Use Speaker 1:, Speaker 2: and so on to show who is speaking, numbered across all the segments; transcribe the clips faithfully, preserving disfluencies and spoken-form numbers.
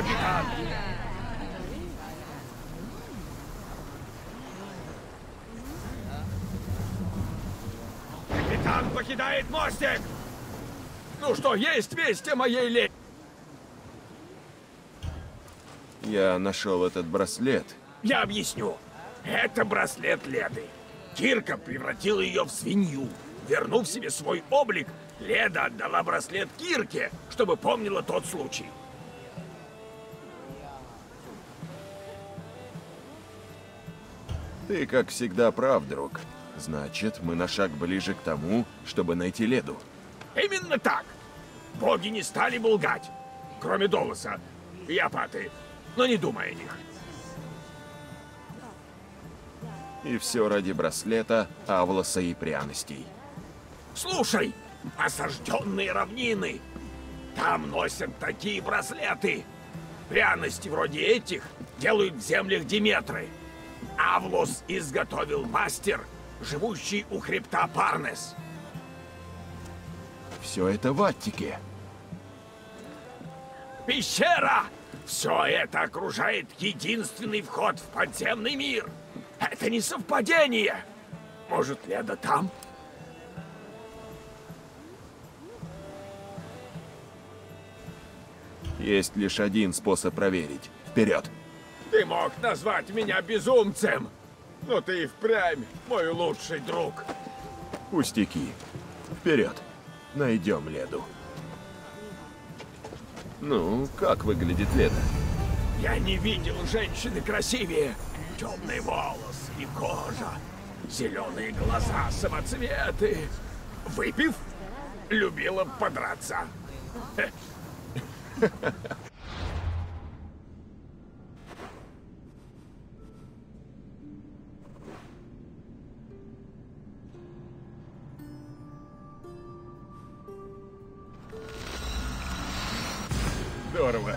Speaker 1: капитан! Капитан покидает мостик! Ну что, есть весть о моей леди?
Speaker 2: Я нашел этот браслет.
Speaker 1: Я объясню. Это браслет Леды. Кирка превратила ее в свинью. Вернув себе свой облик, Леда отдала браслет Кирке, чтобы помнила тот случай.
Speaker 2: Ты, как всегда, прав, друг. Значит, мы на шаг ближе к тому, чтобы найти Леду.
Speaker 1: Именно так. Боги не стали бы лгать. Кроме Долоса и Апаты. Но не думай о них.
Speaker 2: И все ради браслета, Авлоса и пряностей.
Speaker 1: Слушай, осажденные равнины. Там носят такие браслеты. Пряности вроде этих делают в землях Диметры. Авлос изготовил мастер, живущий у хребта Парнес.
Speaker 2: Все это в Аттике.
Speaker 1: Пещера! Все это окружает единственный вход в подземный мир. Это не совпадение. Может, Леда там?
Speaker 2: Есть лишь один способ проверить. Вперед!
Speaker 1: Ты мог назвать меня безумцем, но ты и впрямь мой лучший друг.
Speaker 2: Пустяки. Вперед! Найдем Леду. Ну, как выглядит Леда?
Speaker 1: Я не видел женщины красивее. Темные волосы и кожа, зеленые глаза, самоцветы. Выпив, любила подраться. Здорово.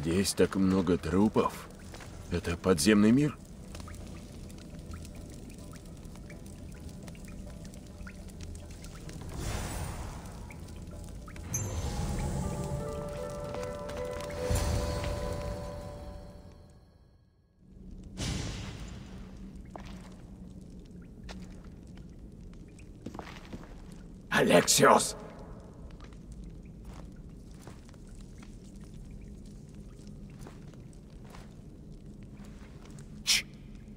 Speaker 2: Здесь так много трупов. Это подземный мир?
Speaker 1: Алексиос! Ч.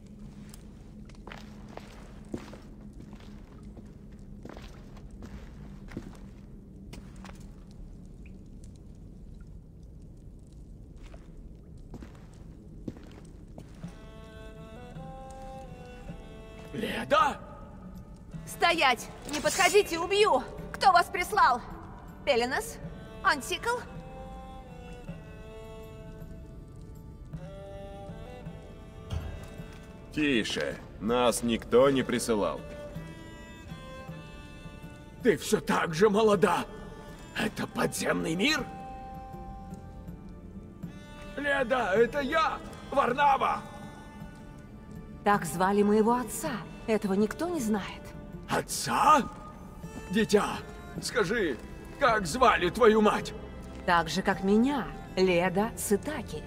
Speaker 1: Леда?
Speaker 3: Стоять! Не подходите, убью! Кто вас прислал? Пеленос? Антикл?
Speaker 2: Тише. Нас никто не присылал.
Speaker 1: Ты все так же молода. Это подземный мир? Леда, это я, Варнава.
Speaker 3: Так звали моего отца. Этого никто не знает.
Speaker 1: Отца? Дитя, скажи, как звали твою мать?
Speaker 3: Так же, как меня, Леда Цитаки.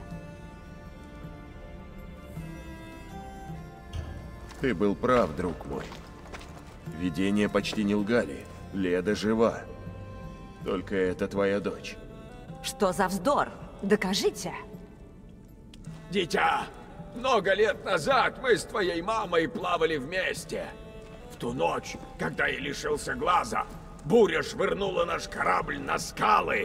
Speaker 2: Ты был прав, друг мой. Видения почти не лгали. Леда жива. Только это твоя дочь.
Speaker 3: Что за вздор? Докажите.
Speaker 1: Дитя, много лет назад мы с твоей мамой плавали вместе. В ту ночь, когда я лишился глаза, буря швырнула наш корабль на скалы.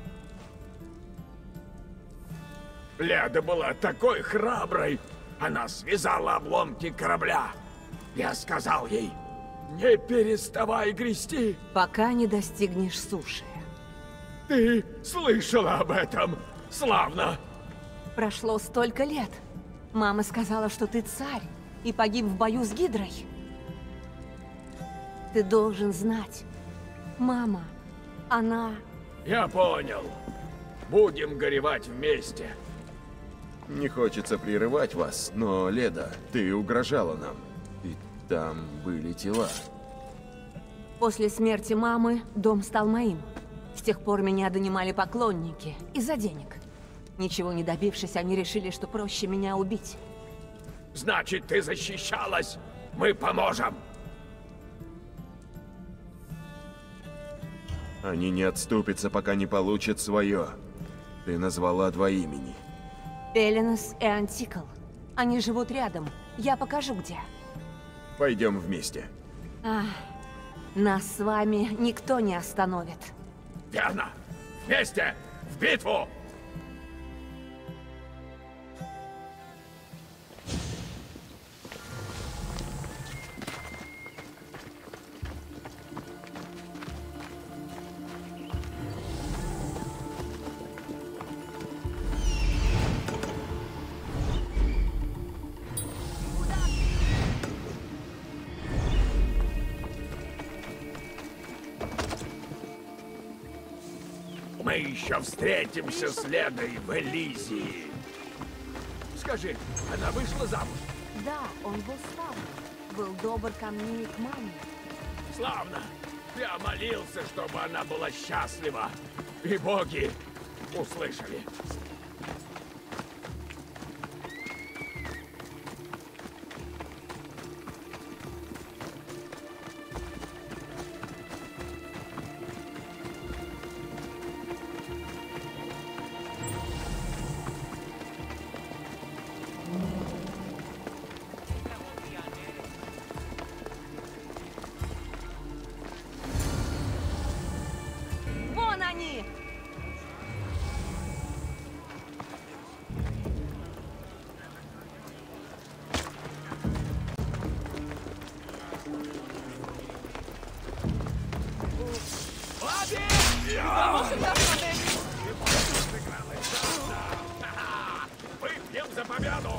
Speaker 1: Леда была такой храброй. Она связала обломки корабля. Я сказал ей, не переставай грести.
Speaker 3: Пока не достигнешь суши.
Speaker 1: Ты слышала об этом? Славно.
Speaker 3: Прошло столько лет. Мама сказала, что ты царь и погиб в бою с Гидрой. Ты должен знать. Мама, она...
Speaker 1: Я понял. Будем горевать вместе.
Speaker 2: Не хочется прерывать вас, но, Леда, ты угрожала нам. И там были тела.
Speaker 3: После смерти мамы дом стал моим. С тех пор меня донимали поклонники из-за денег. Ничего не добившись, они решили, что проще меня убить.
Speaker 1: Значит, ты защищалась. Мы поможем.
Speaker 2: Они не отступятся, пока не получат свое. Ты назвала два имени.
Speaker 3: Пеленос и Антикл. Они живут рядом. Я покажу, где.
Speaker 2: Пойдем вместе.
Speaker 3: Ах, нас с вами никто не остановит.
Speaker 1: Верно. Вместе. В битву. Мы еще встретимся с Ледой в Элизии. Скажи, она вышла замуж?
Speaker 3: Да, он был славный. Был добр ко мне и к маме.
Speaker 1: Славно. Я молился, чтобы она была счастлива. И боги услышали.
Speaker 3: Вон они!
Speaker 1: Выпьем за победу!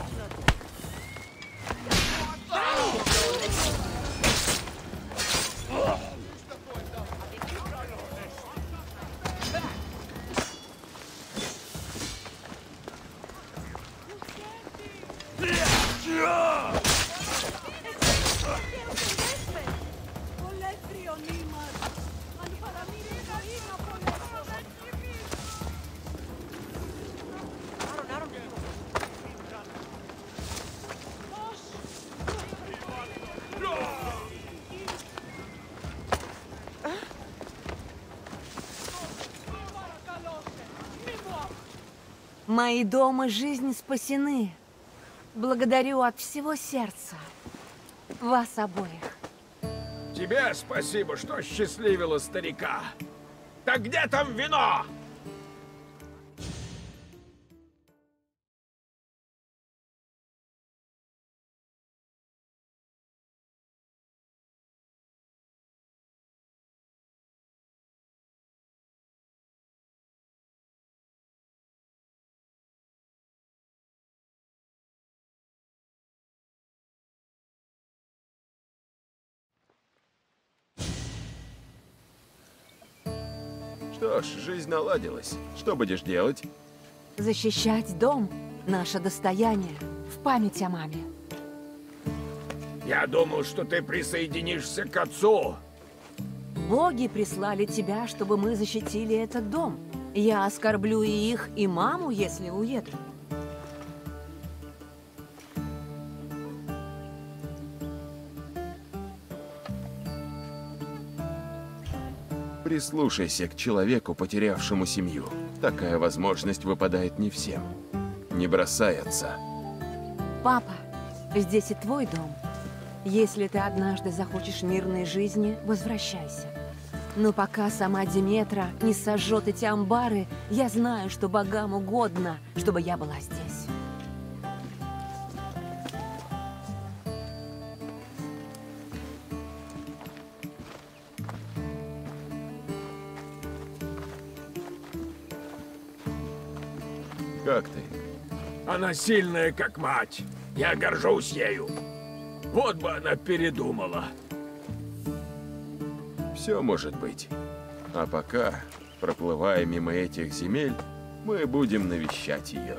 Speaker 3: Мои дом и жизнь спасены. Благодарю от всего сердца вас обоих.
Speaker 1: Тебе спасибо, что счастливила старика. Так где там вино?
Speaker 2: Что ж, жизнь наладилась. Что будешь делать?
Speaker 3: Защищать дом – наше достояние, в память о маме.
Speaker 1: Я думал, что ты присоединишься к отцу.
Speaker 3: Боги прислали тебя, чтобы мы защитили этот дом. Я оскорблю и их, и маму, если уеду.
Speaker 2: Прислушайся к человеку, потерявшему семью. Такая возможность выпадает не всем. Не бросай отца.
Speaker 3: Папа, здесь и твой дом. Если ты однажды захочешь мирной жизни, возвращайся. Но пока сама Диметра не сожжет эти амбары, я знаю, что богам угодно, чтобы я была здесь.
Speaker 2: Как ты?
Speaker 1: Она сильная, как мать. Я горжусь ею. Вот бы она передумала.
Speaker 2: Все может быть. А пока, проплывая мимо этих земель, мы будем навещать ее.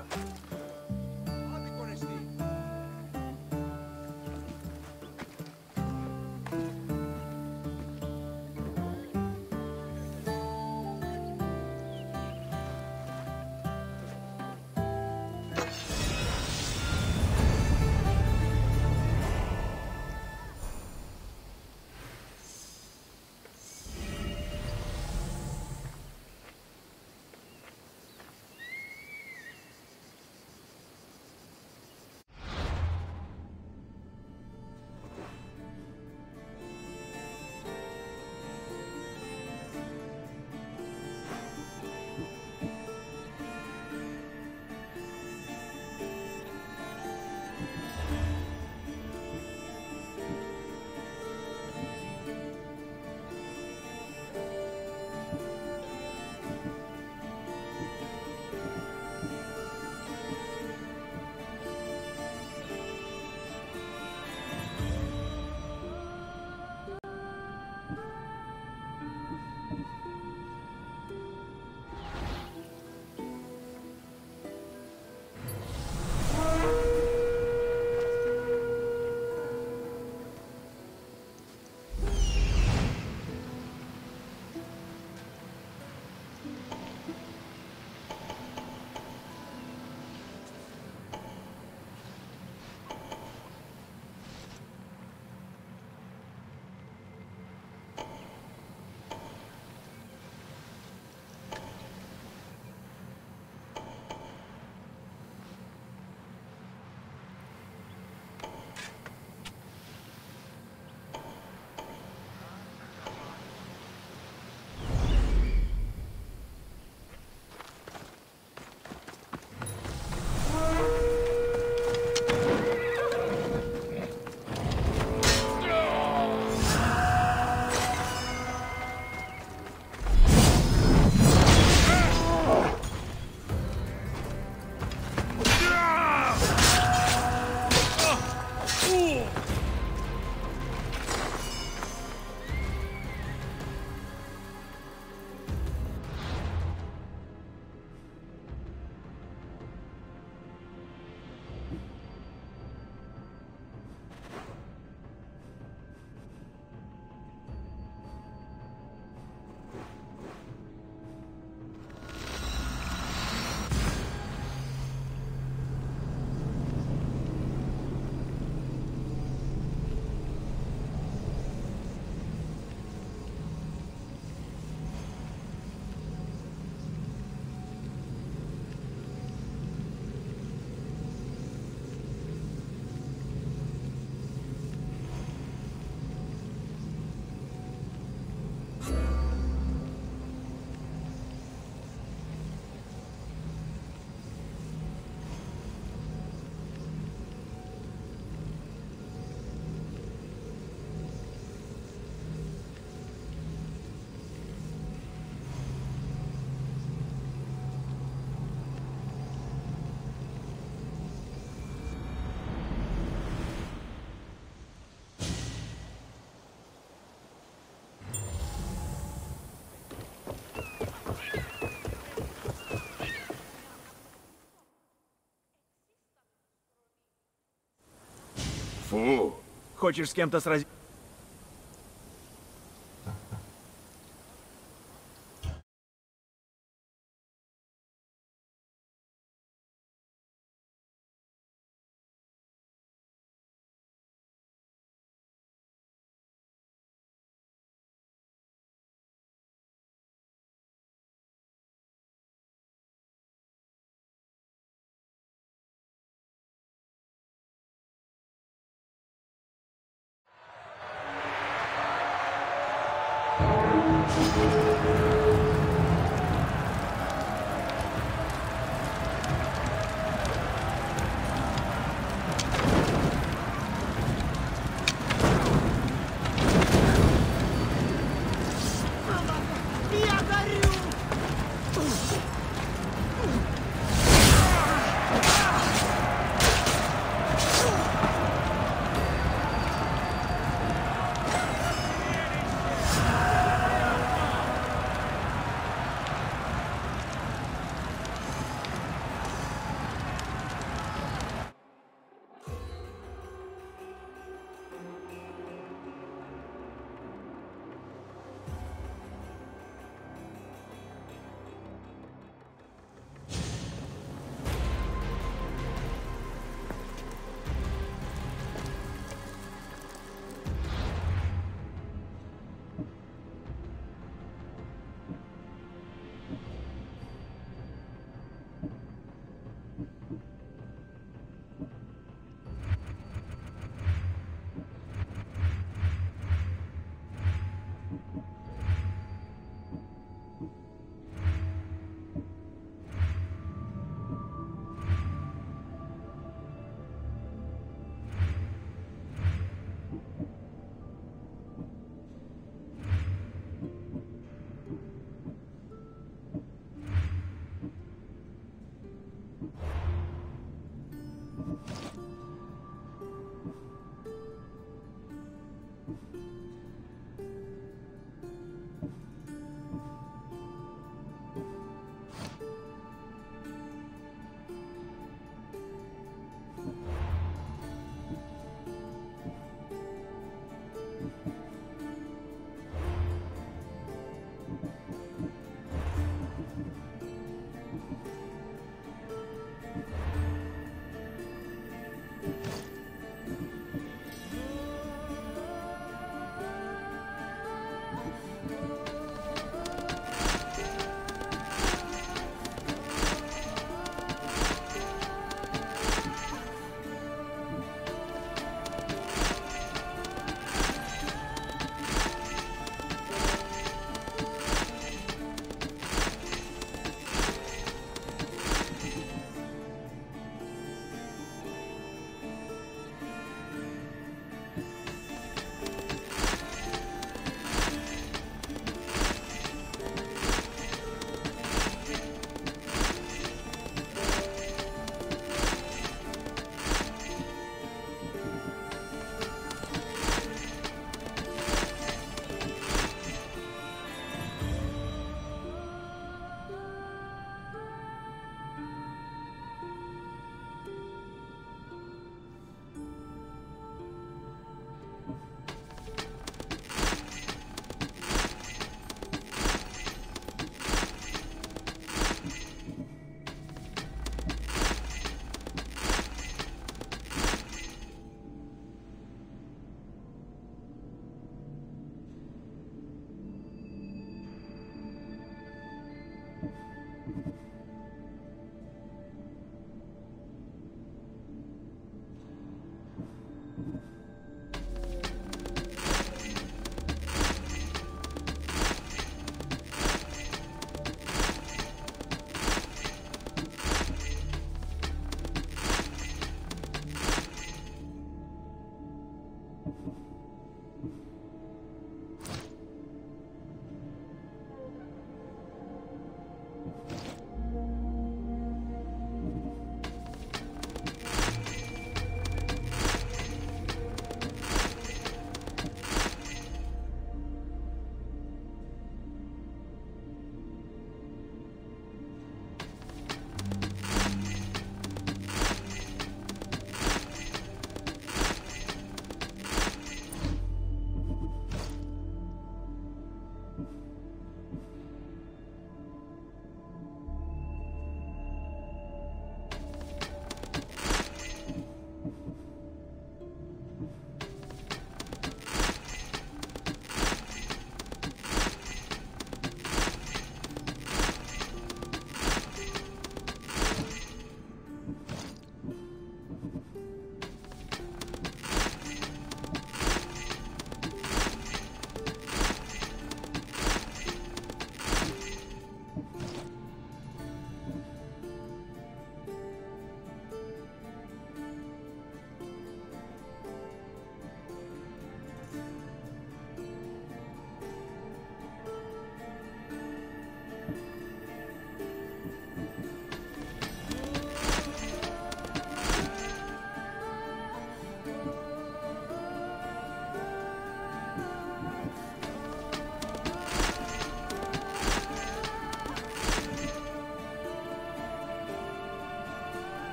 Speaker 1: Фу.
Speaker 4: Хочешь с кем-то сразиться?